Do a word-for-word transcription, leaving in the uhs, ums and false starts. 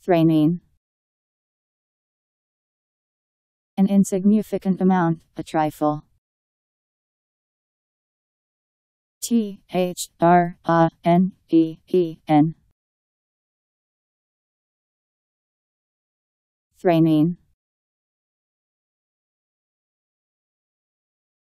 Thranine. An insignificant amount, a trifle. T H R A N E E N. Thranine.